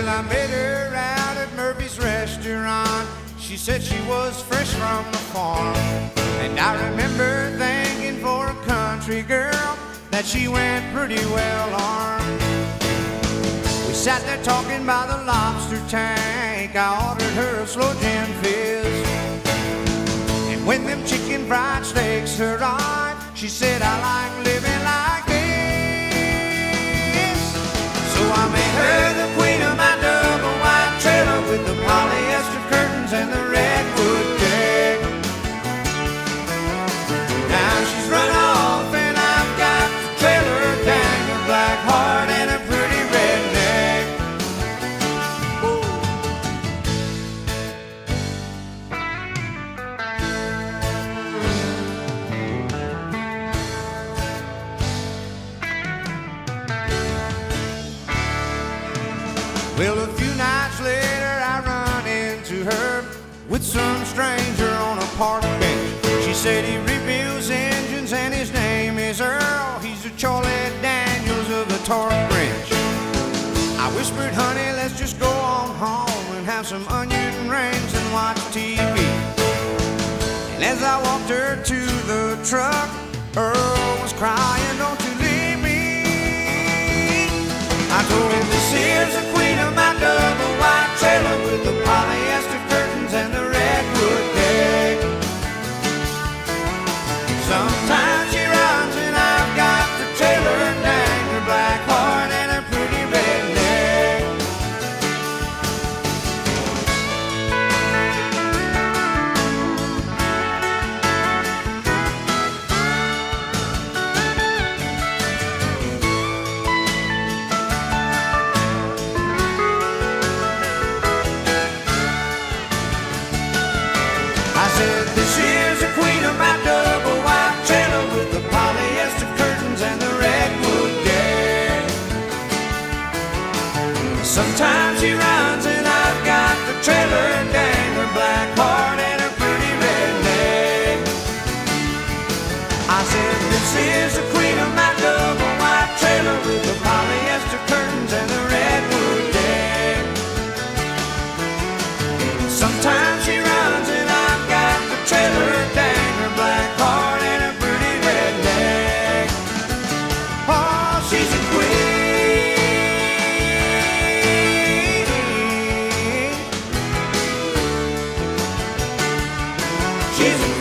Well, I met her out at Murphy's restaurant. She said she was fresh from the farm, and I remember thinking for a country girl that she went pretty well armed. We sat there talking by the lobster tank. I ordered her a slow gin fizz, and when them chicken fried steaks arrived, she said, I like living like this. So I made her the queen of my double wide trailer with the polyester curtains and the redwood deck. Now she's run off and I've got the trailer dang, a black heart and a pretty redneck. Well, a few nights later I run into her with some stranger on a park bench. She said he rebuilds engines and his name is Earl. He's the Charlie Daniels of the torque wrench. I whispered, honey, let's just go on home and have some onion rings and watch TV. And as I walked her to the truck, Earl was crying, don't you leave me. I told him, this here's the queen of my double wide trailer with the polyester curtains and the redwood deck. Sometimes she runs and I've got the trailer dang, her black heart and her pretty redneck. I said, this here's the queen of my double wide trailer with the polyester curtains and the redwood deck. Sometimes she runs and I've got the trailer dang, her black heart and her pretty redneck. I said, this is the queen of my double wide trailer with the polyester curtains and the redwood deck. Sometimes she runs and I've got the trailer dang, her black heart and her pretty redneck. Oh, she's a queen. She's a